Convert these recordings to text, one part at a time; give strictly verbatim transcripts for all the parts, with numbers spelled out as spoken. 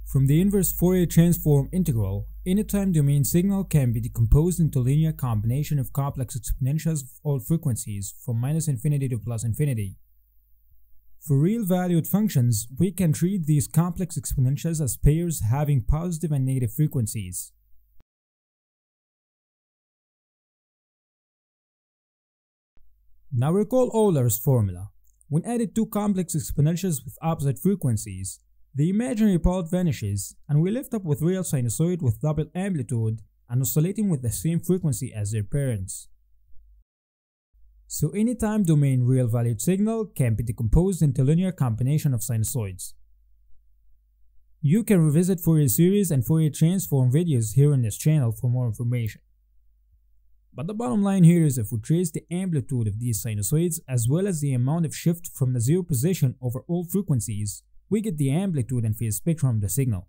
From the inverse Fourier transform integral, any time domain signal can be decomposed into linear combination of complex exponentials of all frequencies from minus infinity to plus infinity. For real valued functions, we can treat these complex exponentials as pairs having positive and negative frequencies. Now recall Euler's formula. When added two complex exponentials with opposite frequencies, the imaginary part vanishes and we left up with real sinusoid with double amplitude and oscillating with the same frequency as their parents. So any time domain real valued signal can be decomposed into linear combination of sinusoids. You can revisit Fourier series and Fourier transform videos here on this channel for more information. But the bottom line here is if we trace the amplitude of these sinusoids as well as the amount of shift from the zero position over all frequencies, we get the amplitude and phase spectrum of the signal.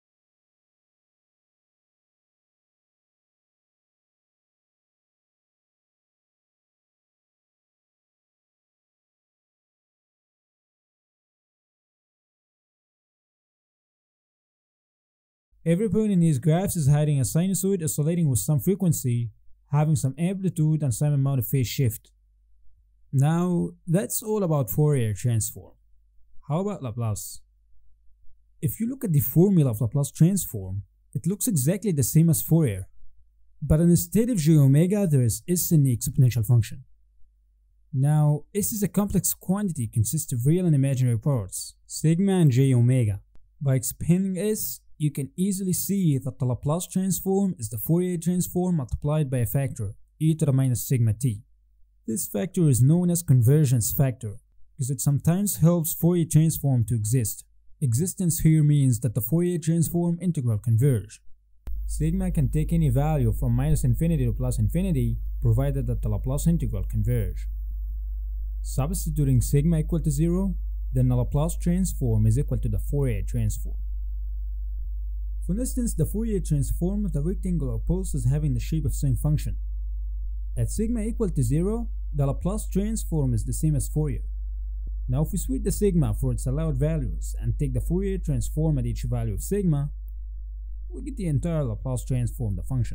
Every point in these graphs is hiding a sinusoid oscillating with some frequency, having some amplitude and some amount of phase shift. Now, that's all about Fourier transform. How about Laplace? If you look at the formula of Laplace transform, it looks exactly the same as Fourier. But instead of j omega, there is s in the exponential function. Now, s is a complex quantity consisting of real and imaginary parts, sigma and j omega. By expanding s, you can easily see that the Laplace transform is the Fourier transform multiplied by a factor, e to the minus sigma t. This factor is known as convergence factor, because it sometimes helps Fourier transform to exist. Existence here means that the Fourier transform integral converge. Sigma can take any value from minus infinity to plus infinity, provided that the Laplace integral converge. Substituting sigma equal to zero, then the Laplace transform is equal to the Fourier transform. For instance, the Fourier transform of the rectangular pulse is having the shape of sinc function. At sigma equal to zero, the Laplace transform is the same as Fourier. Now if we switch the sigma for its allowed values and take the Fourier transform at each value of sigma, we get the entire Laplace transform of the function.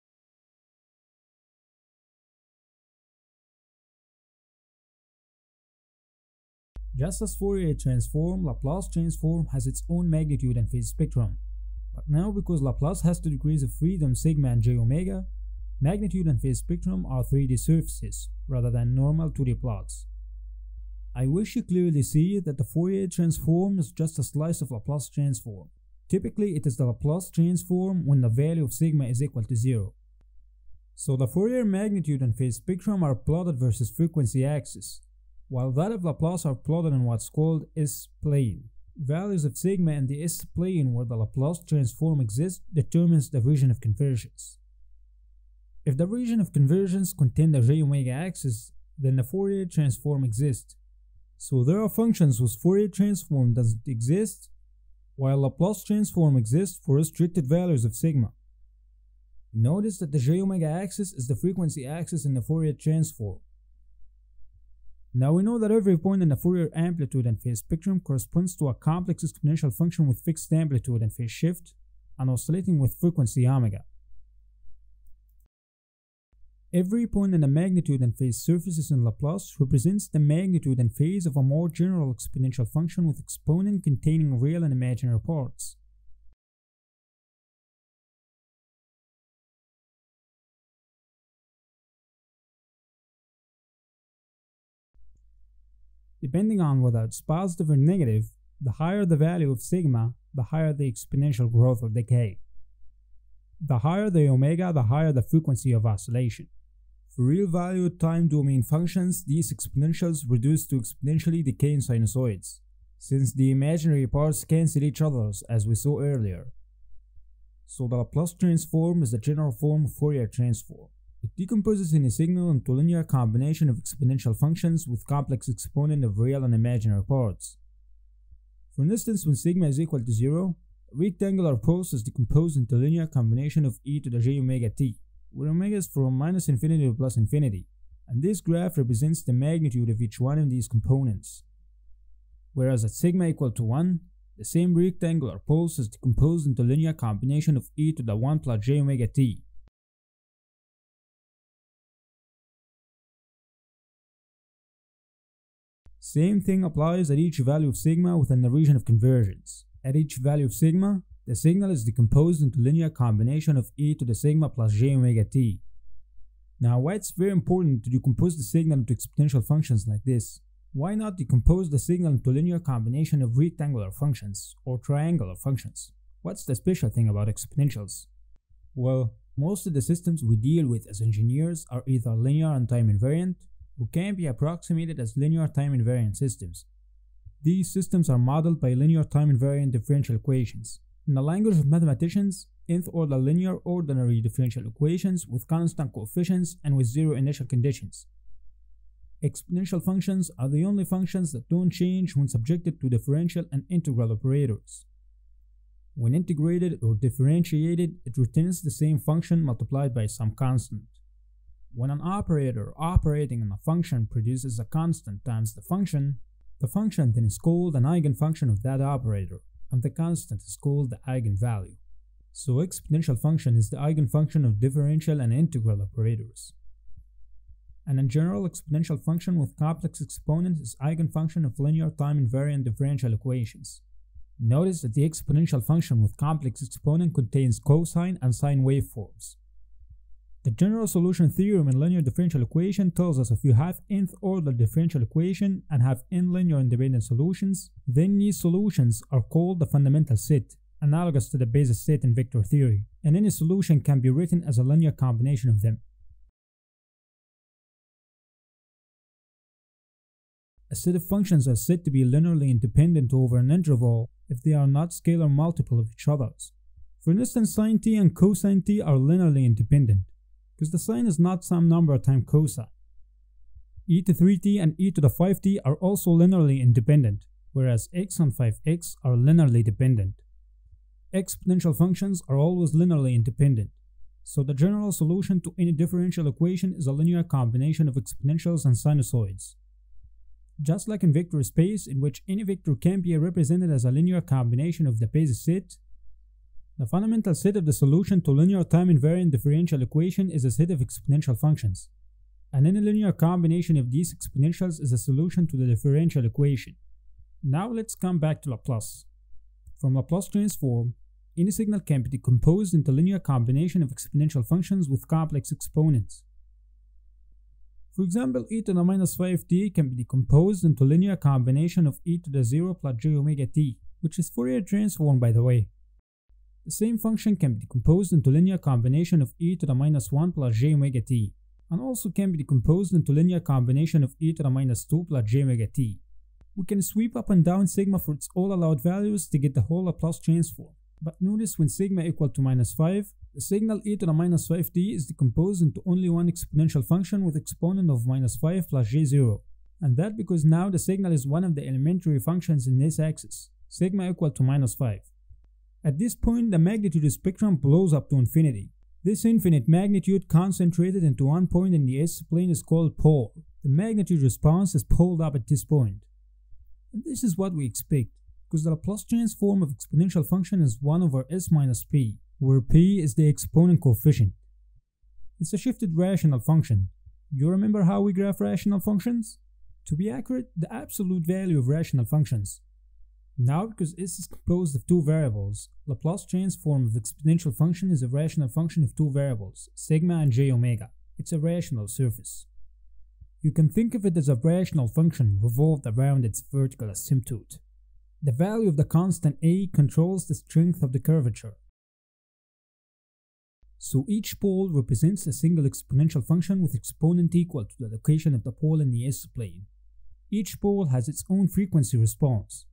Just as Fourier transform, Laplace transform has its own magnitude and phase spectrum. But now because Laplace has two degrees of freedom sigma and j omega, magnitude and phase spectrum are three D surfaces rather than normal two D plots. I wish you clearly see that the Fourier transform is just a slice of Laplace transform. Typically it is the Laplace transform when the value of sigma is equal to zero. So the Fourier magnitude and phase spectrum are plotted versus frequency axis, while that of Laplace are plotted in what's called S-plane. Values of sigma in the S-plane where the Laplace transform exists determines the region of convergence. If the region of convergence contains the j omega axis, then the Fourier transform exists. So there are functions whose Fourier transform doesn't exist, while Laplace transform exists for restricted values of sigma. Notice that the j omega axis is the frequency axis in the Fourier transform. Now we know that every point in the Fourier amplitude and phase spectrum corresponds to a complex exponential function with fixed amplitude and phase shift and oscillating with frequency omega. Every point in the magnitude and phase surfaces in Laplace represents the magnitude and phase of a more general exponential function with exponent containing real and imaginary parts. Depending on whether it's positive or negative, the higher the value of sigma, the higher the exponential growth or decay. The higher the omega, the higher the frequency of oscillation. For real valued time domain functions, these exponentials reduce to exponentially decaying sinusoids, since the imaginary parts cancel each other as we saw earlier. So the Laplace transform is the general form of Fourier transform. It decomposes any signal into a linear combination of exponential functions with complex exponent of real and imaginary parts. For instance, when sigma is equal to zero, a rectangular pulse is decomposed into a linear combination of e to the j omega t, where omega is from minus infinity to plus infinity, and this graph represents the magnitude of each one of these components. Whereas at sigma equal to one, The same rectangular pulse is decomposed into linear combination of e to the one plus j omega t. Same thing applies at each value of sigma within the region of convergence. At each value of sigma, the signal is decomposed into linear combination of e to the sigma plus j omega t. Now, why it's very important to decompose the signal into exponential functions like this? Why not decompose the signal into linear combination of rectangular functions or triangular functions? What's the special thing about exponentials? Well, most of the systems we deal with as engineers are either linear and time invariant, or can be approximated as linear time invariant systems. These systems are modeled by linear time invariant differential equations. In the language of mathematicians, nth order linear ordinary differential equations with constant coefficients and with zero initial conditions. Exponential functions are the only functions that don't change when subjected to differential and integral operators. When integrated or differentiated, it returns the same function multiplied by some constant. When an operator operating on a function produces a constant times the function, the function then is called an eigenfunction of that operator, and the constant is called the eigenvalue. So exponential function is the eigenfunction of differential and integral operators. And in general, exponential function with complex exponent is eigenfunction of linear time invariant differential equations. Notice that the exponential function with complex exponent contains cosine and sine waveforms. The general solution theorem in linear differential equation tells us if you have nth order differential equation and have n linear independent solutions, then these solutions are called the fundamental set, analogous to the basis set in vector theory, and any solution can be written as a linear combination of them. A set of functions are said to be linearly independent over an interval if they are not scalar multiple of each other's. For instance, sine t and cosine t are linearly independent, because the sine is not some number times cosine. E to three t and e to the five t are also linearly independent, whereas x and five x are linearly dependent. Exponential functions are always linearly independent, so the general solution to any differential equation is a linear combination of exponentials and sinusoids. Just like in vector space, in which any vector can be represented as a linear combination of the basis set, the fundamental set of the solution to linear time invariant differential equation is a set of exponential functions, and any linear combination of these exponentials is a solution to the differential equation. Now let's come back to Laplace. From Laplace transform, any signal can be decomposed into linear combination of exponential functions with complex exponents. For example, e to the minus five t can be decomposed into linear combination of e to the zero plus j omega t, which is Fourier transform by the way. The same function can be decomposed into linear combination of e to the minus one plus j omega t, and also can be decomposed into linear combination of e to the minus two plus j omega t. We can sweep up and down sigma for its all allowed values to get the whole Laplace transform. But notice when sigma equal to minus five, the signal e to the minus five t is decomposed into only one exponential function with exponent of minus five plus j zero. And that because now the signal is one of the elementary functions in this axis, sigma equal to minus five. At this point, the magnitude spectrum blows up to infinity. This infinite magnitude concentrated into one point in the S-plane is called pole. The magnitude response is pulled up at this point. And this is what we expect, because the Laplace transform of exponential function is one over s minus p, where p is the exponent coefficient. It's a shifted rational function. You remember how we graph rational functions? To be accurate, the absolute value of rational functions. Now, because s is composed of two variables, Laplace transform of exponential function is a rational function of two variables, sigma and j omega. It's a rational surface. You can think of it as a rational function revolved around its vertical asymptote. The value of the constant a controls the strength of the curvature. So each pole represents a single exponential function with exponent equal to the location of the pole in the S-plane. Each pole has its own frequency response.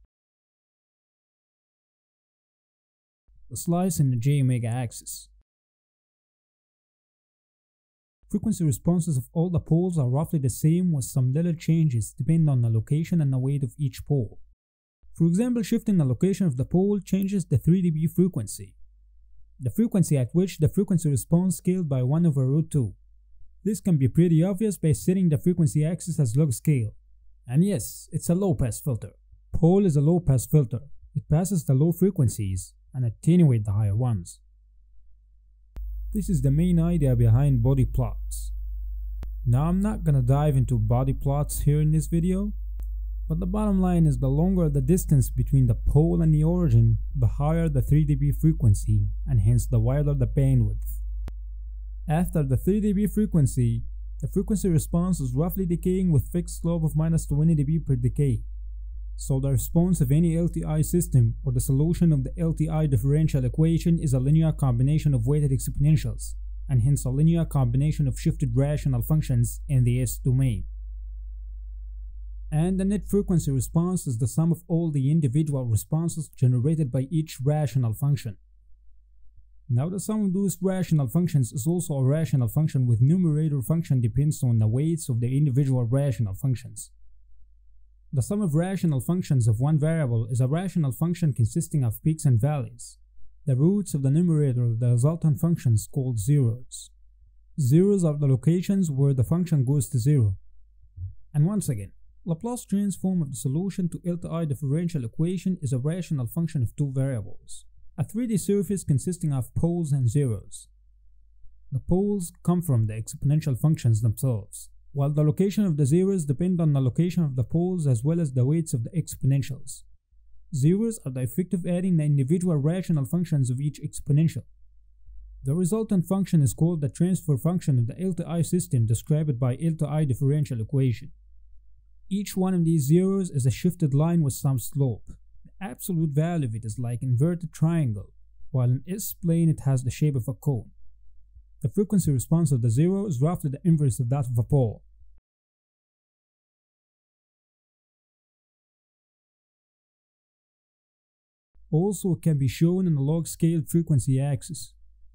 The slice in the j omega axis. Frequency responses of all the poles are roughly the same with some little changes depending on the location and the weight of each pole. For example, shifting the location of the pole changes the three d B frequency, the frequency at which the frequency response scaled by one over root two. This can be pretty obvious by setting the frequency axis as log scale. And yes, it's a low-pass filter. Pole is a low-pass filter, It passes the low frequencies and attenuates the higher ones. This is the main idea behind body plots. Now I'm not gonna dive into body plots here in this video, but the bottom line is the longer the distance between the pole and the origin, the higher the three D B frequency, and hence the wider the bandwidth. After the three D B frequency, the frequency response is roughly decaying with fixed slope of minus twenty D B per decay. So the response of any L T I system or the solution of the L T I differential equation is a linear combination of weighted exponentials, and hence a linear combination of shifted rational functions in the S domain. And the net frequency response is the sum of all the individual responses generated by each rational function. Now the sum of those rational functions is also a rational function with numerator function depends on the weights of the individual rational functions. The sum of rational functions of one variable is a rational function consisting of peaks and valleys. The roots of the numerator of the resultant function is called zeros. Zeros are the locations where the function goes to zero. And once again, Laplace transform of the solution to L T I differential equation is a rational function of two variables, a three D surface consisting of poles and zeros. The poles come from the exponential functions themselves, while the location of the zeros depend on the location of the poles as well as the weights of the exponentials. Zeros are the effect of adding the individual rational functions of each exponential. The resultant function is called the transfer function of the L T I system described by L T I differential equation. Each one of these zeros is a shifted line with some slope. The absolute value of it is like inverted triangle, while in S-plane it has the shape of a cone. The frequency response of the zero is roughly the inverse of that of a pole. Also, it can be shown in a log-scale frequency axis.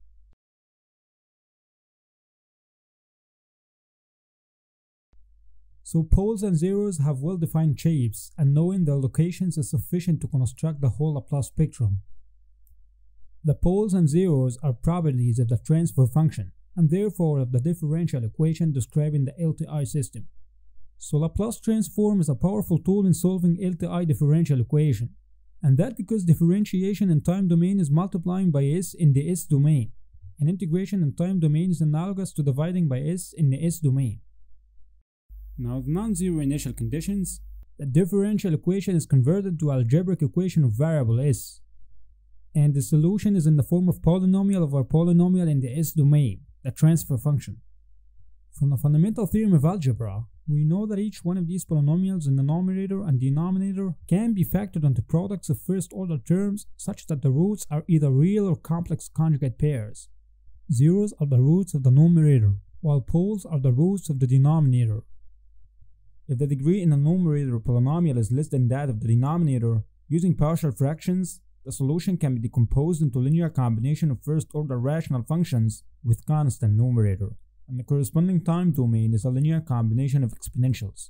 So poles and zeros have well-defined shapes, and knowing their locations is sufficient to construct the whole Laplace spectrum. The poles and zeros are properties of the transfer function, and therefore of the differential equation describing the L T I system. So Laplace transform is a powerful tool in solving L T I differential equation, and that because differentiation in time domain is multiplying by S in the S domain, and integration in time domain is analogous to dividing by S in the S domain. Now with non-zero initial conditions, the differential equation is converted to algebraic equation of variable S, and the solution is in the form of polynomial over polynomial in the S domain, the transfer function. From the fundamental theorem of algebra, we know that each one of these polynomials in the numerator and denominator can be factored onto products of first-order terms such that the roots are either real or complex conjugate pairs. Zeros are the roots of the numerator, while poles are the roots of the denominator. If the degree in the numerator polynomial is less than that of the denominator, using partial fractions, the solution can be decomposed into a linear combination of first-order rational functions with constant numerator, and the corresponding time domain is a linear combination of exponentials.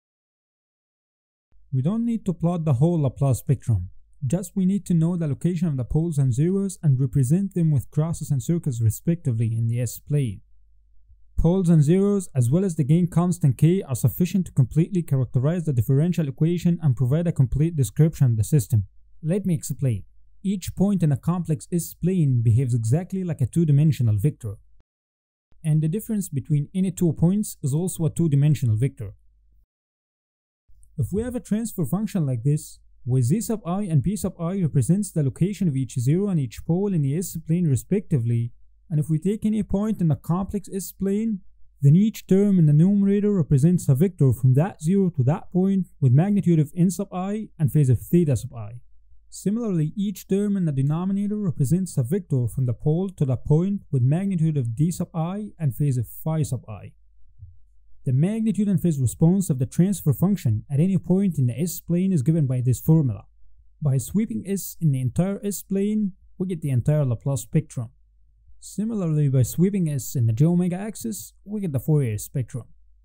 We don't need to plot the whole Laplace spectrum, just we need to know the location of the poles and zeros and represent them with crosses and circles respectively in the S-plane. Poles and zeros as well as the gain constant k are sufficient to completely characterize the differential equation and provide a complete description of the system. Let me explain. Each point in a complex S-plane behaves exactly like a two-dimensional vector, and the difference between any two points is also a two-dimensional vector. If we have a transfer function like this, where z sub I and p sub I represents the location of each zero and each pole in the S-plane respectively, and if we take any point in the complex S-plane, then each term in the numerator represents a vector from that zero to that point with magnitude of n sub I and phase of theta sub I. Similarly, each term in the denominator represents a vector from the pole to the point with magnitude of d sub I and phase of phi sub I. The magnitude and phase response of the transfer function at any point in the S-plane is given by this formula. By sweeping S in the entire S-plane, we get the entire Laplace spectrum. Similarly, by sweeping S in the j omega axis, we get the Fourier spectrum.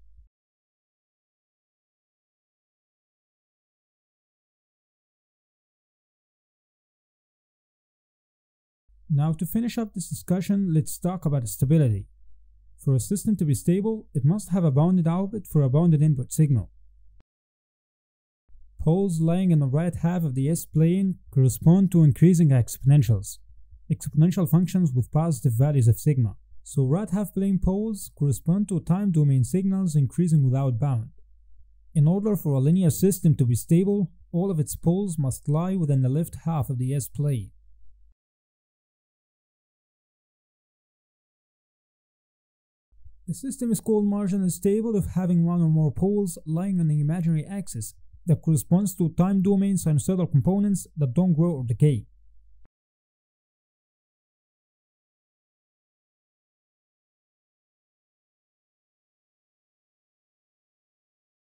Now to finish up this discussion, let's talk about stability. For a system to be stable, it must have a bounded output for a bounded input signal. Poles lying in the right half of the S-plane correspond to increasing exponentials, exponential functions with positive values of sigma. So right half plane poles correspond to time domain signals increasing without bound. In order for a linear system to be stable, all of its poles must lie within the left half of the S-plane. The system is called marginally stable if having one or more poles lying on the imaginary axis that corresponds to time domain sinusoidal components that don't grow or decay.